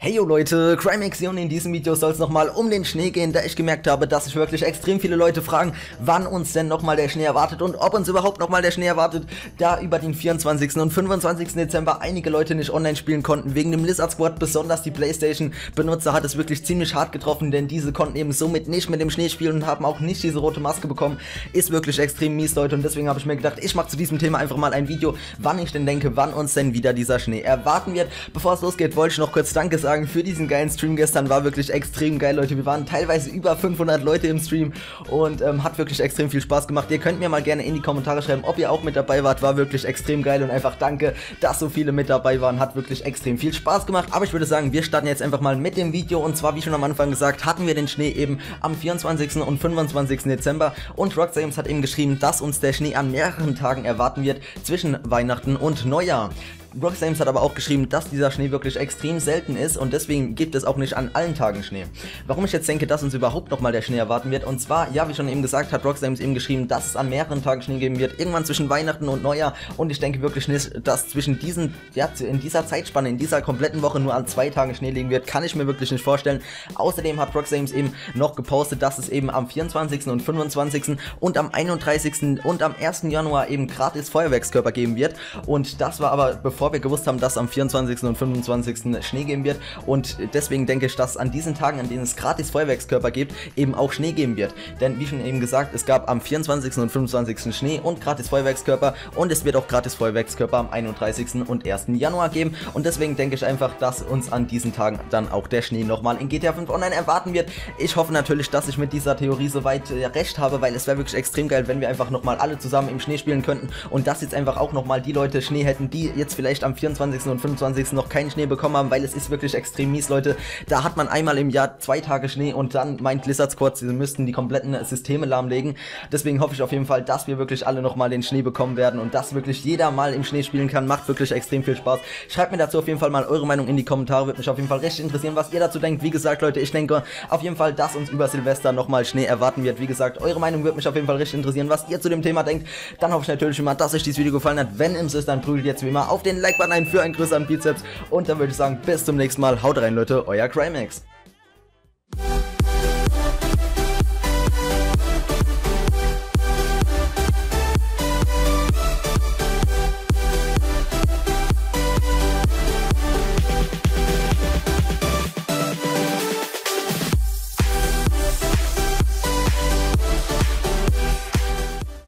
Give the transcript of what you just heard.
Hey yo Leute, Crimex hier und in diesem Video soll es nochmal um den Schnee gehen, da ich gemerkt habe, dass sich wirklich extrem viele Leute fragen, wann uns denn nochmal der Schnee erwartet und ob uns überhaupt nochmal der Schnee erwartet, da über den 24. und 25. Dezember einige Leute nicht online spielen konnten wegen dem Lizard Squad, besonders die Playstation-Benutzer hat es wirklich ziemlich hart getroffen, denn diese konnten eben somit nicht mit dem Schnee spielen und haben auch nicht diese rote Maske bekommen, ist wirklich extrem mies Leute und deswegen habe ich mir gedacht, ich mache zu diesem Thema einfach mal ein Video, wann ich denn denke, wann uns denn wieder dieser Schnee erwarten wird. Bevor es losgeht, wollte ich noch kurz Danke sagen für diesen geilen Stream gestern, war wirklich extrem geil, Leute. Wir waren teilweise über 500 Leute im Stream und hat wirklich extrem viel Spaß gemacht. Ihr könnt mir mal gerne in die Kommentare schreiben, ob ihr auch mit dabei wart, war wirklich extrem geil und einfach danke, dass so viele mit dabei waren, hat wirklich extrem viel Spaß gemacht. Aber ich würde sagen, wir starten jetzt einfach mal mit dem Video und zwar, wie schon am Anfang gesagt, hatten wir den Schnee eben am 24. und 25. Dezember und Rockstar Games hat eben geschrieben, dass uns der Schnee an mehreren Tagen erwarten wird zwischen Weihnachten und Neujahr. Rockstar Games hat aber auch geschrieben, dass dieser Schnee wirklich extrem selten ist und deswegen gibt es auch nicht an allen Tagen Schnee. Warum ich jetzt denke, dass uns überhaupt nochmal der Schnee erwarten wird, und zwar, ja, wie schon eben gesagt, hat Rockstar Games eben geschrieben, dass es an mehreren Tagen Schnee geben wird, irgendwann zwischen Weihnachten und Neujahr, und ich denke wirklich nicht, dass zwischen diesen, ja, in dieser Zeitspanne, in dieser kompletten Woche nur an 2 Tagen Schnee liegen wird, kann ich mir wirklich nicht vorstellen. Außerdem hat Rockstar Games eben noch gepostet, dass es eben am 24. und 25. und am 31. und am 1. Januar eben gratis Feuerwerkskörper geben wird, und das war aber bevor wir gewusst haben, dass am 24. und 25. Schnee geben wird, und deswegen denke ich, dass an diesen Tagen, an denen es gratis Feuerwerkskörper gibt, eben auch Schnee geben wird, denn wie schon eben gesagt, es gab am 24. und 25. Schnee und gratis Feuerwerkskörper, und es wird auch gratis Feuerwerkskörper am 31. und 1. Januar geben, und deswegen denke ich einfach, dass uns an diesen Tagen dann auch der Schnee nochmal in GTA 5 Online erwarten wird. Ich hoffe natürlich, dass ich mit dieser Theorie soweit recht habe, weil es wäre wirklich extrem geil, wenn wir einfach nochmal alle zusammen im Schnee spielen könnten und dass jetzt einfach auch nochmal die Leute Schnee hätten, die jetzt vielleicht am 24. und 25. noch keinen Schnee bekommen haben, weil es ist wirklich extrem mies, Leute. Da hat man einmal im Jahr 2 Tage Schnee und dann meint Lizard Squad, sie müssten die kompletten Systeme lahmlegen. Deswegen hoffe ich auf jeden Fall, dass wir wirklich alle nochmal den Schnee bekommen werden und dass wirklich jeder mal im Schnee spielen kann. Macht wirklich extrem viel Spaß. Schreibt mir dazu auf jeden Fall mal eure Meinung in die Kommentare. Würde mich auf jeden Fall recht interessieren, was ihr dazu denkt. Wie gesagt, Leute, ich denke auf jeden Fall, dass uns über Silvester nochmal Schnee erwarten wird. Wie gesagt, eure Meinung würde mich auf jeden Fall recht interessieren, was ihr zu dem Thema denkt. Dann hoffe ich natürlich immer, dass euch dieses Video gefallen hat. Wenn im ist, dann prügelt jetzt wie immer auf den Like-Button ein für einen größeren Bizeps. Und dann würde ich sagen, bis zum nächsten Mal. Haut rein, Leute, euer Crimex.